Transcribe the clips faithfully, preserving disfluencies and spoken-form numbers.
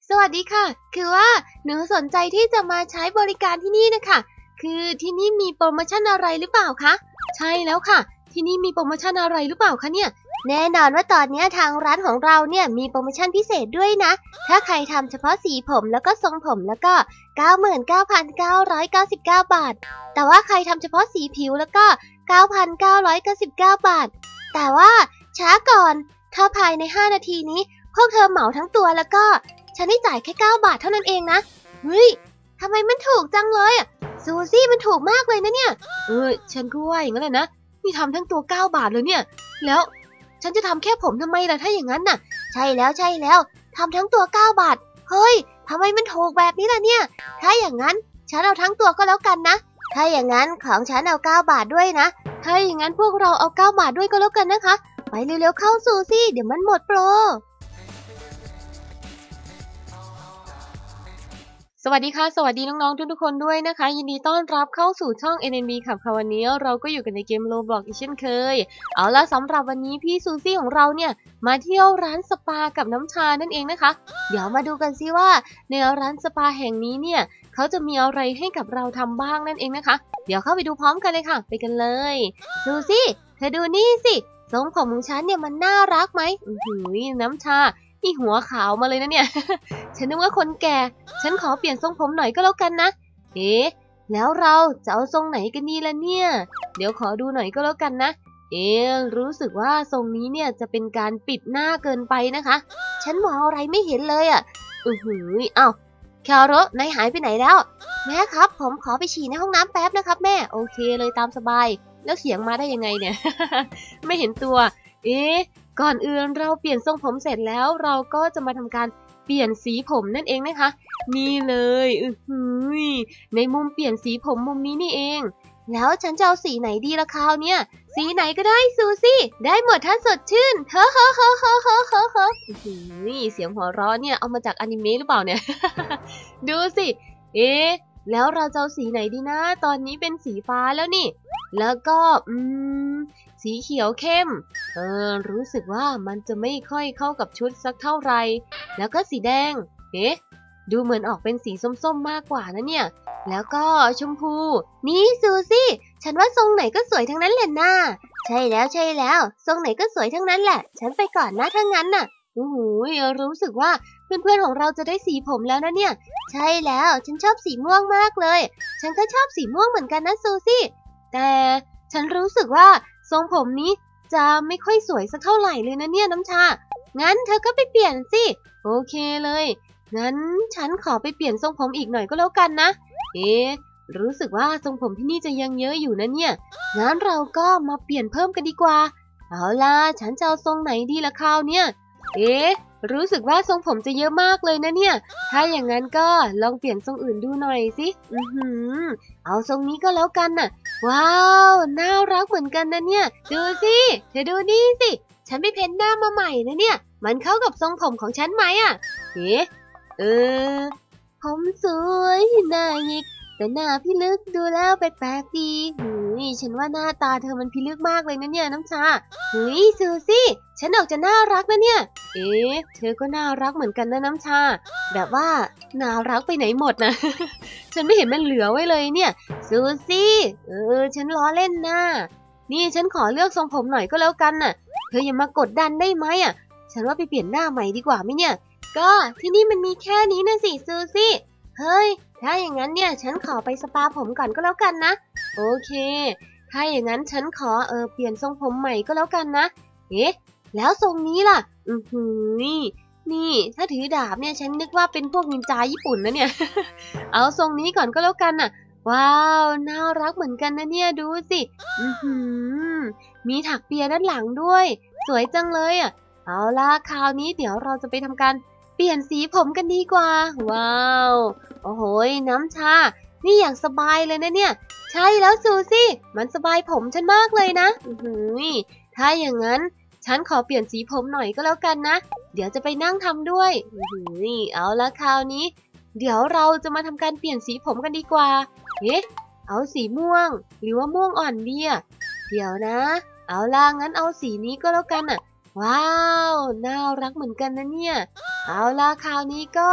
สวัสดีค่ะคือว่าหนูสนใจที่จะมาใช้บริการที่นี่นะคะคือที่นี่มีโปรโมชั่นอะไรหรือเปล่าคะใช่แล้วค่ะที่นี่มีโปรโมชั่นอะไรหรือเปล่าคะเนี่ยแน่นอนว่าตอนนี้ทางร้านของเราเนี่ยมีโปรโมชั่นพิเศษด้วยนะถ้าใครทำเฉพาะสีผมแล้วก็ทรงผมแล้วก็ เก้าหมื่นเก้าพันเก้าร้อยเก้าสิบเก้า บาทแต่ว่าใครทำเฉพาะสีผิวแล้วก็ เก้าพันเก้าร้อยเก้าสิบเก้า บาทแต่ว่าช้าก่อนถ้าภายในห้านาทีนี้พวกเธอเหมาทั้งตัวแล้วก็ฉันได้จ่ายแค่เก้าบาทเท่านั้นเองนะเฮ้ยทำไมมันถูกจังเลยอ่ะซูซี่มันถูกมากเลยนะเนี่ยเออฉันก็ว่าอย่างนั้นแหละนะนี่ทำทั้งตัวเก้าบาทเลยเนี่ยแล้วฉันจะทำแค่ผมทำไมล่ะถ้าอย่างนั้นน่ะใช่แล้วใช่แล้วทำทั้งตัวเก้าบาทเฮ้ยทำไมมันถูกแบบนี้ล่ะเนี่ยถ้าอย่างนั้นฉันเอาทั้งตัวก็แล้วกันนะถ้าอย่างนั้นของฉันเอาเก้าบาทด้วยนะถ้าอย่างนั้นพวกเราเอาเก้าบาทด้วยก็แล้วกันนะคะไปเร็วๆเข้าซูซี่เดี๋ยวมันหมดโปรสวัสดีค่ะสวัสดีน้องๆทุกๆคนด้วยนะคะยินดีต้อนรับเข้าสู่ช่อง เอ็น เอ็น บี ขับค่ะวันนี้เราก็อยู่กันในเกม Roblox อีกเช่นเคยเอาล่ะสำหรับวันนี้พี่ซูซี่ของเราเนี่ยมาเที่ยวร้านสปากับน้ำชานั่นเองนะคะเดี๋ยวมาดูกันซิว่าในร้านสปาแห่งนี้เนี่ยเขาจะมีอะไรให้กับเราทำบ้างนั่นเองนะคะเดี๋ยวเข้าไปดูพร้อมกันเลยค่ะไปกันเลยซูซี่เธอดูนี่สิทรงผมของฉันเนี่ยมันน่ารักไหมอื้อหือน้ำชานี่หัวขาวมาเลยนะเนี่ย ฉันนึกว่าคนแก่ฉันขอเปลี่ยนทรงผมหน่อยก็แล้วกันนะเอ๊ะแล้วเราจะเอาทรงไหนกันดีล่ะเนี่ยเดี๋ยวขอดูหน่อยก็แล้วกันนะเอ๊ะรู้สึกว่าทรงนี้เนี่ยจะเป็นการปิดหน้าเกินไปนะคะฉันมองอะไรไม่เห็นเลยอ่ะอือหือเอ้าแคโรนายหายไปไหนแล้วแม่ครับผมขอไปฉี่ในห้องน้ำแป๊บนะครับแม่โอเคเลยตามสบายแล้วเสียงมาได้ยังไงเนี่ย ไม่เห็นตัวเอ๊ะก่อนอื่นเราเปลี่ยนทรงผมเสร็จแล้วเราก็จะมาทำการเปลี่ยนสีผมนั่นเองนะคะนี่เลยอือหือในมุมเปลี่ยนสีผมมุมนี้นี่เองแล้วฉันจะเอาสีไหนดีล่ะคราวเนี่ยสีไหนก็ได้ซูซี่ได้หมดถ้าสดชื่นเฮ้อเฮ้อเฮ้อเฮ้อเฮ้อเฮ้อเฮ้อนี่เสียงหัวเราะเนี่ยเอามาจากอนิเมะหรือเปล่าเนี่ย ดูสิเอ๊ะแล้วเราจะเอาสีไหนดีนะตอนนี้เป็นสีฟ้าแล้วนี่แล้วก็อืมสีเขียวเข้มเออรู้สึกว่ามันจะไม่ค่อยเข้ากับชุดสักเท่าไหร่แล้วก็สีแดงเอ๊ะดูเหมือนออกเป็นสีส้มๆมากกว่านะเนี่ยแล้วก็ชมพูนี่ซูซี่ฉันว่าทรงไหนก็สวยทั้งนั้นแหละน่าใช่แล้วใช่แล้วทรงไหนก็สวยทั้งนั้นแหละฉันไปก่อนนะถ้างั้นน่ะโอ้โหรู้สึกว่าเพื่อนๆของเราจะได้สีผมแล้วนะเนี่ยใช่แล้วฉันชอบสีม่วงมากเลยฉันก็ชอบสีม่วงเหมือนกันนะซูซี่แต่ฉันรู้สึกว่าทรงผมนี้จะไม่ค่อยสวยสักเท่าไหร่เลยนะเนี่ยน้ำชางั้นเธอก็ไปเปลี่ยนสิโอเคเลยงั้นฉันขอไปเปลี่ยนทรงผมอีกหน่อยก็แล้วกันนะเอ๊ะรู้สึกว่าทรงผมที่นี่จะยังเยอะอยู่นะเนี่ยงั้นเราก็มาเปลี่ยนเพิ่มกันดีกว่าเอาล่ะฉันจะเอาทรงไหนดีล่ะคราวเนี่ยเอ๊ะรู้สึกว่าทรงผมจะเยอะมากเลยนะเนี่ยถ้าอย่างนั้นก็ลองเปลี่ยนทรงอื่นดูหน่อยสิอือหือเอาทรงนี้ก็แล้วกันน่ะว้าวน่ารักเหมือนกันนะเนี่ยดูสิเธอดูนี่สิฉันไปเพ้นหน้ามาใหม่นะเนี่ยมันเข้ากับทรงผมของฉันไหมอ่ะเอ๊ะเออผมสวยหน้าหยิกแต่หน้าพี่ลึกดูแล้วแปลกๆดีหืยฉันว่าหน้าตาเธอมันพิลึกมากเลยนะเนี่ยน้ำชาหืยซูซี่ฉันออกจะน่ารักนะเนี่ยเอ๊ะเธอก็น่ารักเหมือนกันนะน้ำชาแบบว่าน่ารักไปไหนหมดนะ ฉันไม่เห็นมันเหลือไว้เลยเนี่ยซูซี่เออฉันล้อเล่นนะนี่ฉันขอเลือกทรงผมหน่อยก็แล้วกันน่ะเธออย่ามากดดันได้ไหมอ่ะฉันว่าไปเปลี่ยนหน้าใหม่ดีกว่าไหมเนี่ยก็ที่นี่มันมีแค่นี้นะสิซูซี่เฮ้ยถ้าอย่างนั้นเนี่ยฉันขอไปสปาผมก่อนก็แล้วกันนะโอเคถ้าอย่างนั้นฉันขอเออเปลี่ยนทรงผมใหม่ก็แล้วกันนะเอ๊ะแล้วทรงนี้ล่ะอือหือนี่นี่ถ้าถือดาบเนี่ยฉันนึกว่าเป็นพวกนินจาญี่ปุ่นนะเนี่ย เอาทรงนี้ก่อนก็แล้วกันน่ะว้าวน่ารักเหมือนกันนะเนี่ยดูสิอือหือมีถักเปียด้านหลังด้วยสวยจังเลยอ่ะเอาล่ะคราวนี้เดี๋ยวเราจะไปทำการเปลี่ยนสีผมกันดีกว่าว้าวโอ้โหน้ำชานี่อย่างสบายเลยนะเนี่ยใช่แล้วซูซี่มันสบายผมฉันมากเลยนะอือหือถ้าอย่างนั้นฉันขอเปลี่ยนสีผมหน่อยก็แล้วกันนะเดี๋ยวจะไปนั่งทำด้วยอือหือเอาละคราวนี้เดี๋ยวเราจะมาทำการเปลี่ยนสีผมกันดีกว่าเอ๊ะเอาสีม่วงหรือว่าม่วงอ่อนดีอ่ะเดี๋ยวนะเอาล่ะงั้นเอาสีนี้ก็แล้วกันอ่ะว้าวน่ารักเหมือนกันนะเนี่ยเอาล่ะคราวนี้ก็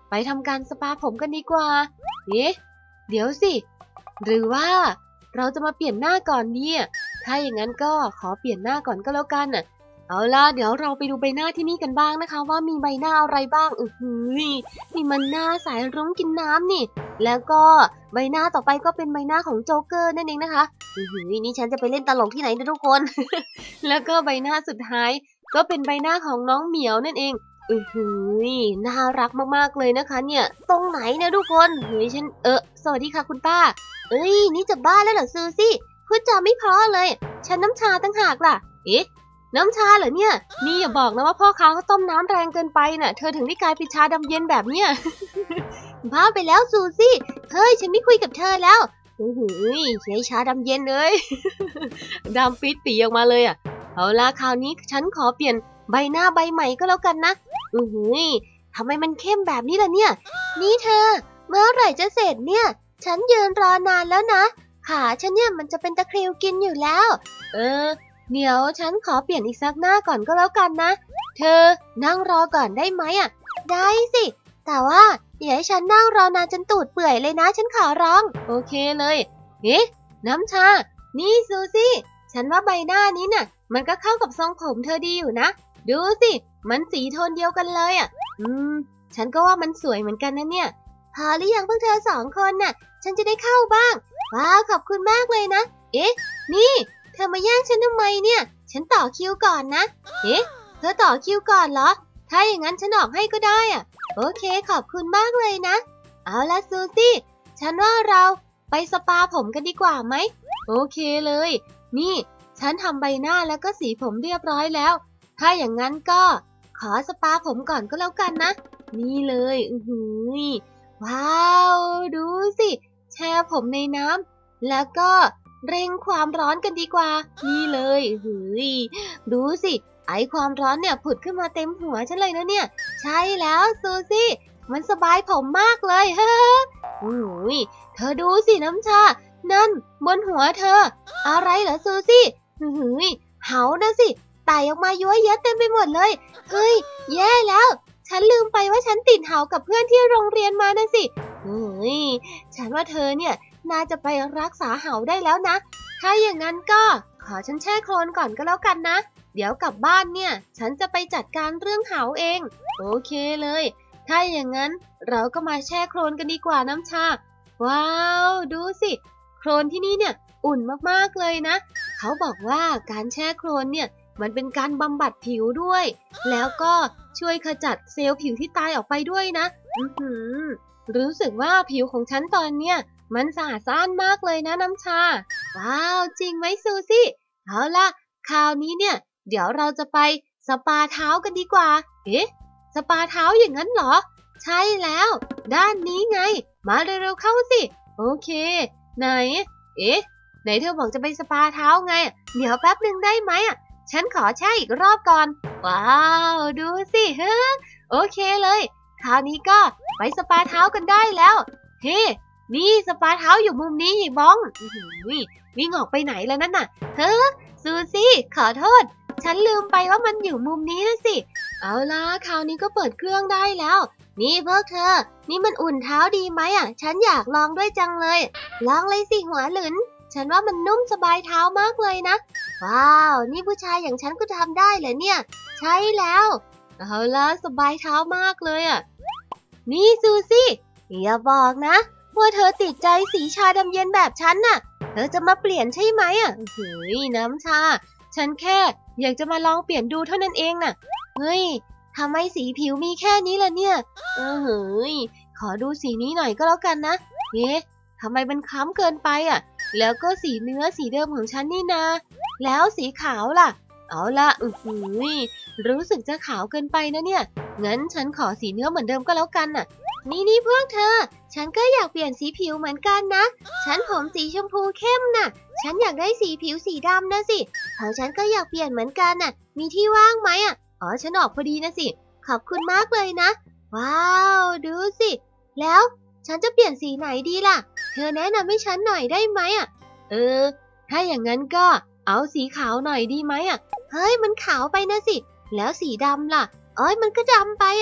ไปทำการสปาผมกันดีกว่าเอ๊ะเดี๋ยวสิหรือว่าเราจะมาเปลี่ยนหน้าก่อนเนี่ยถ้าอย่างนั้นก็ขอเปลี่ยนหน้าก่อนก็แล้วกันน่ะเอาล่ะเดี๋ยวเราไปดูใบหน้าที่นี่กันบ้างนะคะว่ามีใบหน้าอะไรบ้างอือหือนี่มันหน้าสายรุ้งกินน้ำนี่แล้วก็ใบหน้าต่อไปก็เป็นใบหน้าของโจ๊กเกอร์นั่นเองนะคะอือหือนี่ฉันจะไปเล่นตลกที่ไหนนะทุกคน แล้วก็ใบหน้าสุดท้ายก็เป็นใบหน้าของน้องเหมียวนั่นเองอือหือน่ารักมากๆเลยนะคะเนี่ยตรงไหนเนี่ยทุกคนเฮ้ยฉันเออสวัสดีค่ะคุณป้าเอ้ยนี่จะบ้าแล้วเหรอซูซี่พูดจาไม่เพราะเลยฉันน้ำชาตั้งหากล่ะเอ๊ะน้ำชาเหรอเนี่ยนี่อย่าบอกนะว่าพ่อค้าเขาต้มน้ำแรงเกินไปน่ะเธอถึงได้กลายเป็นชาดำเย็นแบบเนี้ย บ้าไปแล้วซูซี่เฮ้ยฉันไม่คุยกับเธอแล้วโอ้โหใช้ชาดำเย็นเลย ดำปิดปีออกมาเลยอ่ะเอาล่ะคราวนี้ฉันขอเปลี่ยนใบหน้าใบใหม่ก็แล้วกันนะอือหือทำไมมันเข้มแบบนี้ล่ะเนี่ยนี่เธอเมื่อไหร่จะเสร็จเนี่ยฉันยืนรอนานแล้วนะขาฉันเนี่ยมันจะเป็นตะคริวกินอยู่แล้วเออเดี๋ยวฉันขอเปลี่ยนอีกสักหน้าก่อนก็แล้วกันนะเธอนั่งรอก่อนได้ไหมอ่ะได้สิแต่ว่าอย่าให้ฉันนั่งรอนานจนตูดเปื่อยเลยนะฉันขอร้องโอเคเลยเอ๊ะน้ำชานี่ซูซี่ฉันว่าใบหน้านี้น่ะมันก็เข้ากับทรงผมเธอดีอยู่นะดูสิมันสีโทนเดียวกันเลยอ่ะอืมฉันก็ว่ามันสวยเหมือนกันนะเนี่ยพอหรือยังพวกเธอสองคนน่ะฉันจะได้เข้าบ้างว้าวขอบคุณมากเลยนะเอ๊ะนี่เธอมาแย่งฉันทำไมเนี่ยฉันต่อคิวก่อนนะเอ๊ะเธอต่อคิวก่อนเหรอถ้าอย่างนั้นฉันออกให้ก็ได้อ่ะโอเคขอบคุณมากเลยนะเอาล่ะซูซี่ฉันว่าเราไปสปาผมกันดีกว่าไหมโอเคเลยนี่ฉันทำใบหน้าแล้วก็สีผมเรียบร้อยแล้วถ้าอย่างนั้นก็ขอสปาผมก่อนก็แล้วกันนะนี่เลยอือหือว้าวดูสิแช่ผมในน้ำแล้วก็เร่งความร้อนกันดีกว่านี่เลยอือหือดูสิไอความร้อนเนี่ยผุดขึ้นมาเต็มหัวฉันเลยนะเนี่ยใช่แล้วซูซี่มันสบายผมมากเลยเฮ้อโอ้ยเธอดูสิน้ำชานั่นบนหัวเธออะไรเหรอซูซี่หือเหานะสิไต่ออกมายั่วเยอะเต็มไปหมดเลยเฮ้ยแย่แล้วฉันลืมไปว่าฉันติดเหากับเพื่อนที่โรงเรียนมานะสิเฮ้ยฉันว่าเธอเนี่ยน่าจะไปรักษาเหาได้แล้วนะถ้าอย่างนั้นก็ขอฉันแช่โคลนก่อนก็แล้วกันนะเดี๋ยวกลับบ้านเนี่ยฉันจะไปจัดการเรื่องเหาเองโอเคเลยถ้าอย่างนั้นเราก็มาแช่โคลนกันดีกว่าน้ำชาว้าวดูสิโคลนที่นี่เนี่ยอุ่นมากๆเลยนะเขาบอกว่าการแช่โคลนเนี่ยมันเป็นการบำบัดผิวด้วยแล้วก็ช่วยขจัดเซลล์ผิวที่ตายออกไปด้วยนะอือหือรู้สึกว่าผิวของฉันตอนเนี้ยมันสะอาดสะอ้านมากเลยนะน้ำชาว้าวจริงไหมซูซี่เอาล่ะคราวนี้เนี่ยเดี๋ยวเราจะไปสปาเท้ากันดีกว่าเอ๊ะสปาเท้าอย่างนั้นเหรอใช่แล้วด้านนี้ไงมาเร็วๆเข้าสิโอเคไหนเอ๊ะไหนเธอบอกจะไปสปาเท้าไงเดี๋ยวแป๊บหนึ่งได้ไหมอ่ะฉันขอแช่อีกรอบก่อนว้าวดูสิเฮ้อโอเคเลยคราวนี้ก็ไปสปาเท้ากันได้แล้วเฮ้นี่สปาเท้าอยู่มุมนี้อีบ้องวิ่งออกไปไหนแล้วนั่นน่ะเฮ้อซูซี่ขอโทษฉันลืมไปว่ามันอยู่มุมนี้นะสิเอาล่ะคราวนี้ก็เปิดเครื่องได้แล้วนี่พวกเธอนี่มันอุ่นเท้าดีไหมอ่ะฉันอยากลองด้วยจังเลยลองเลยสิหัวหลุนฉันว่ามันนุ่มสบายเท้ามากเลยนะว้าวนี่ผู้ชายอย่างฉันก็ทำได้เหรอเนี่ยใช่แล้วเอาล่ะสบายเท้ามากเลยอ่ะนี่ซูซี่อย่าบอกนะว่าเธอติดใจสีชาดำเย็นแบบฉันน่ะเธอจะมาเปลี่ยนใช่ไหมอ่ะเฮ้ยน้ำชาฉันแค่อยากจะมาลองเปลี่ยนดูเท่านั้นเองน่ะเฮ้ยทำไมสีผิวมีแค่นี้ล่ะเนี่ยเออเฮ้ยขอดูสีนี้หน่อยก็แล้วกันนะเอ๊ะทำไมมันคล้ำเกินไปอ่ะแล้วก็สีเนื้อสีเดิมของฉันนี่นาแล้วสีขาวล่ะเอาล่ะอือหือรู้สึกจะขาวเกินไปนะเนี่ยงั้นฉันขอสีเนื้อเหมือนเดิมก็แล้วกันน่ะนี่นี่พวกเธอฉันก็อยากเปลี่ยนสีผิวเหมือนกันนะฉันผมสีชมพูเข้มน่ะฉันอยากได้สีผิวสีดำนะสิของฉันก็อยากเปลี่ยนเหมือนกันน่ะมีที่ว่างไหมอ่ะอ๋อฉันออกพอดีนะสิขอบคุณมากเลยนะว้าวดูสิแล้วฉันจะเปลี่ยนสีไหนดีล่ะเธอแนะนำให้ฉันหน่อยได้ไหมอ่ะเออถ้าอย่างนั้นก็เอาสีขาวหน่อยดีไหมอ่ะเฮ้ยมันขาวไปนะสิแล้วสีดำล่ะเอ้ยมันก็ดำไปอ่ะ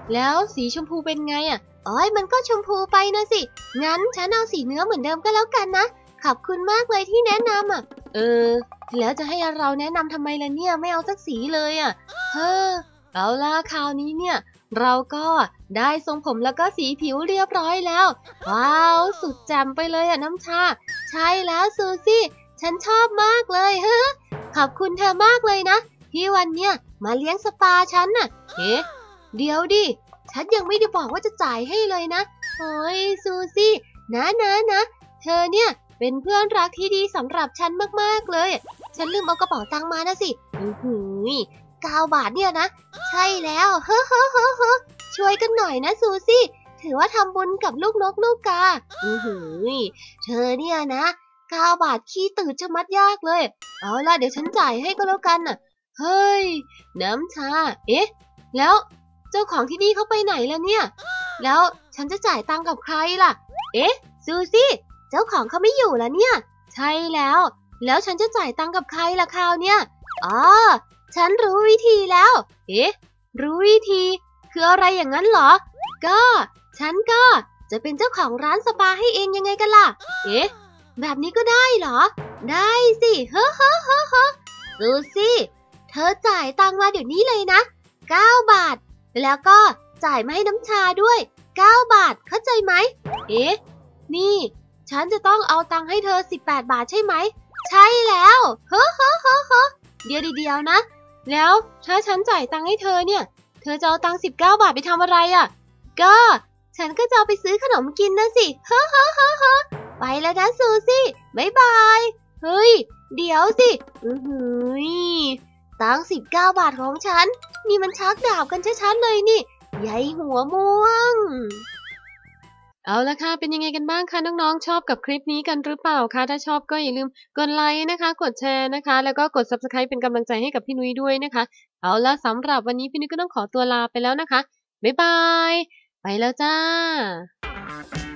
แล้วสีชมพูเป็นไงอ่ะอ๋อยมันก็ชมพูไปนะสิงั้นฉันเอาสีเนื้อเหมือนเดิมก็แล้วกันนะขอบคุณมากเลยที่แนะนำอ่ะเออแล้วจะให้เราแนะนำทำไมล่ะเนี่ยไม่เอาสักสีเลยอ่ะเฮ้อเอาล่ะคราวนี้เนี่ยเราก็ได้ทรงผมแล้วก็สีผิวเรียบร้อยแล้วว้าวสุดแจ่มไปเลยอ่ะน้ำชาใช่แล้วซูซี่ฉันชอบมากเลยเฮ้อขอบคุณเธอมากเลยนะที่วันเนี้ยมาเลี้ยงสปาฉันน่ะเอ๊ะเดี๋ยวดิฉันยังไม่ได้บอกว่าจะจ่ายให้เลยนะโอ้ยซูซี่นะนะนะเธอเนี่ยเป็นเพื่อนรักที่ดีสำหรับฉันมากๆเลยฉันลืมเอากระเป๋าตังค์มานะสิอือหือเก้าบาทเนี่ยนะใช่แล้วเฮ้อเฮ้อเฮ้อเฮ้อช่วยกันหน่อยนะซูซี่ถือว่าทำบุญกับลูกนกลูกกาอือหือเธอเนี่ยนะเก้าบาทขี้ตื่นจะมัดยากเลยเอาล่ะเดี๋ยวฉันจ่ายให้ก็แล้วกันน่ะเฮ้ยน้ำชาเอ๊ะแล้วเจ้าของที่นี่เขาไปไหนล่ะเนี่ยแล้วฉันจะจ่ายตังค์กับใครล่ะเอ๊ะซูซี่เจ้าของเขาไม่อยู่แล้วเนี่ยใช่แล้วแล้วฉันจะจ่ายตังค์กับใครล่ะคราวเนี่ยอ๋อฉันรู้วิธีแล้วเอ๊ะรู้วิธีคืออะไรอย่างนั้นเหรอก็ฉันก็จะเป็นเจ้าของร้านสปาให้เองยังไงกันล่ะเอ๊ะแบบนี้ก็ได้เหรอได้สิเฮ้อเฮ้อเฮ้อเฮ้อซูซี่เธอจ่ายตังค์มาเดี๋ยวนี้เลยนะเก้าบาทแล้วก็จ่ายมาให้น้ำชาด้วยเก้าบาทเข้าใจไหมเอ๊ะนี่ฉันจะต้องเอาตังค์ให้เธอสิบแปดบาทใช่ไหมใช่แล้วเฮ้อเฮ้อเฮ้อเฮ้อเดี๋ยวเดียวนะแล้วถ้าฉันจ่ายตังค์ให้เธอเนี่ยเธอจะเอาตังค์สิบเก้าบาทไปทำอะไรอ่ะก็ฉันก็จะเอาไปซื้อขนมกินนะสิเฮ้อเฮ้อเฮ้อเฮ้อไปแล้วนะซูซี่บ๊ายบายเฮ้ยเดี๋ยวสิอือหือตังค์สิบเก้าบาทของฉันนี่มันชักดาบกันชัดๆเลยนี่ใหญ่หัวม่วงเอาละค่ะเป็นยังไงกันบ้างคะน้องๆชอบกับคลิปนี้กันหรือเปล่าคะถ้าชอบก็อย่าลืมกดไลค์นะคะกดแชร์นะคะแล้วก็กด ซับสไครบ์ เป็นกำลังใจให้กับพี่นุ้ยด้วยนะคะเอาละสำหรับวันนี้พี่นุ้ยก็ต้องขอตัวลาไปแล้วนะคะบ๊ายบายไปแล้วจ้า